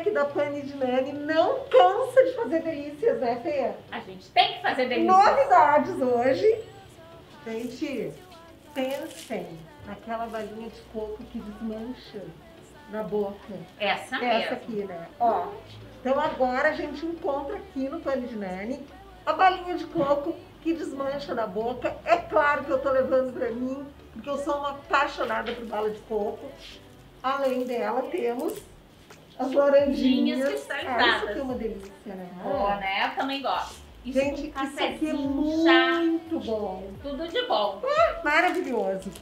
equipe da Pane de Nani não cansa de fazer delícias, né, Fê? A gente tem que fazer delícias. Novidades hoje. Gente, pensem naquela balinha de coco que desmancha na boca. Essa Essa mesmo. aqui, né? Ó, então agora a gente encontra aqui no Pane de Nani a balinha de coco que desmancha na boca. É claro que eu tô levando pra mim, porque eu sou uma apaixonada por bala de coco. Além dela, temos as laranjinhas cristalizadas. Isso aqui é uma delícia, né? Boa, né? Eu também gosto. Isso Gente, com isso aqui é cafezinho, chá, muito bom. tudo de bom. Maravilhoso.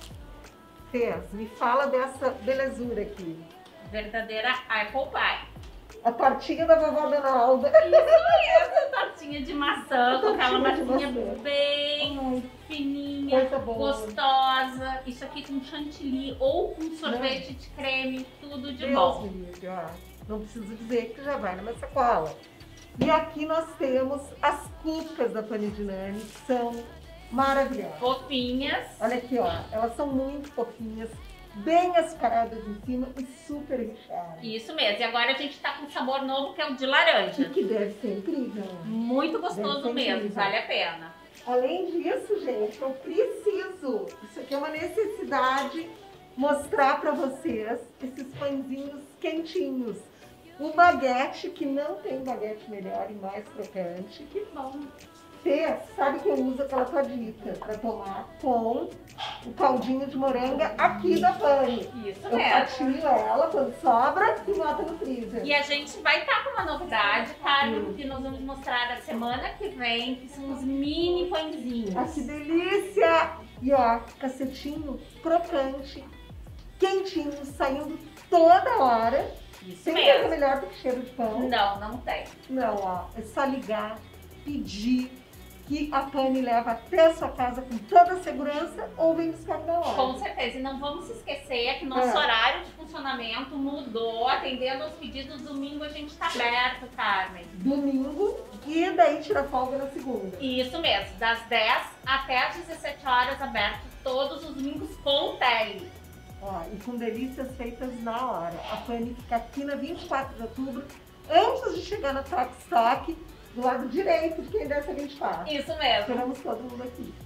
Fê, me fala dessa belezura aqui. Verdadeira apple pie. A tortinha da vovó Dona Alda. Essa tortinha de maçã, com aquela Tortinha de massinha maçã. bem Ai, fininha, coisa boa. gostosa. Isso aqui com chantilly ou com sorvete de creme, tudo de bom. Deus me livre, ó. Não preciso dizer que já vai na minha sacola. E aqui nós temos as cucas da Pane de Nani, que são maravilhosas. Fofinhas. Olha aqui, ó. Elas são muito fofinhas, bem açucaradas em cima e super recheadas. Isso mesmo. E agora a gente tá com um sabor novo que é o de E laranja. que deve ser incrível. Muito Deve gostoso ser mesmo, incrível. vale a pena. Além disso, gente, eu preciso, isso aqui é uma necessidade, mostrar para vocês esses pãezinhos quentinhos. O baguete, que não tem baguete melhor e mais crocante. Que bom. Fê, sabe que eu uso aquela todita para tomar com o caldinho de moranga aqui da Pane. Isso Eu mesmo. fatio ela quando sobra e boto no freezer. E a gente vai estar com uma novidade, Carmen, que nós vamos mostrar a semana que vem, que são os mini pãezinhos. Ah, que delícia! E ó, cacetinho crocante, quentinho, saindo toda hora. Isso Tem coisa mesmo. melhor do que cheiro de pão. Não, não tem. Não, ó, é só ligar, pedir, que a Pane leva até a sua casa com toda a segurança ou vem buscar na hora. Com certeza. E não vamos se esquecer que nosso horário de funcionamento mudou. Atendendo aos pedidos, domingo a gente está aberto, Carmen. Domingo e daí tira folga na segunda. Isso mesmo. Das 10 até as 17 horas, aberto todos os domingos com tele. Ó, e com delícias feitas na hora. A Pane fica aqui na 24 de outubro, antes de chegar na Toque Stock, do lado direito de quem desce a 24. Isso mesmo. Esperamos todo mundo aqui.